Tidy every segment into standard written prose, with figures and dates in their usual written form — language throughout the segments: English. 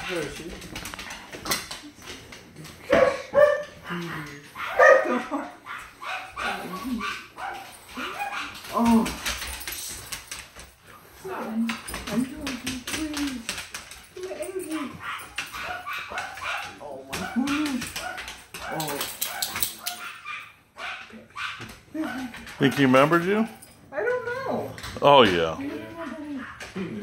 Hershey. Oh. Stop. I'm doing it, please. Come here, Angie. Oh my goodness. Oh. Think he remembered you? I don't know. Oh yeah. He knew.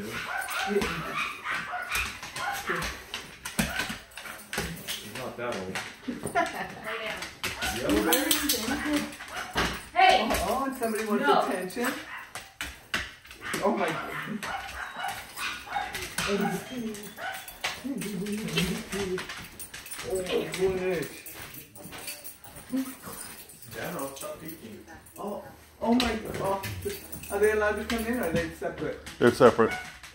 He's not that old. Yellow berries? Hey! Oh, and somebody wants attention. Oh my goodness. Oh goodness. Dad, I'll stop peeking. Oh my god. Oh. Are they allowed to come in or are they separate? They're separate.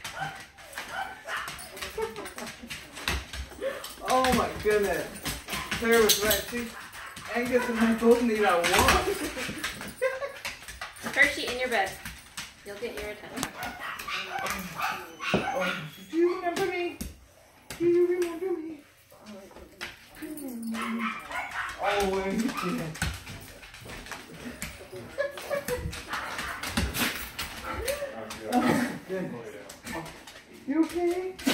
Oh my goodness. Claire was right. See, Angus and I both need our walk. Hershey, in your bed. You'll get your attention. Oh, do you remember me? Do you remember me? Oh, Angus. Oh, goodness. You okay?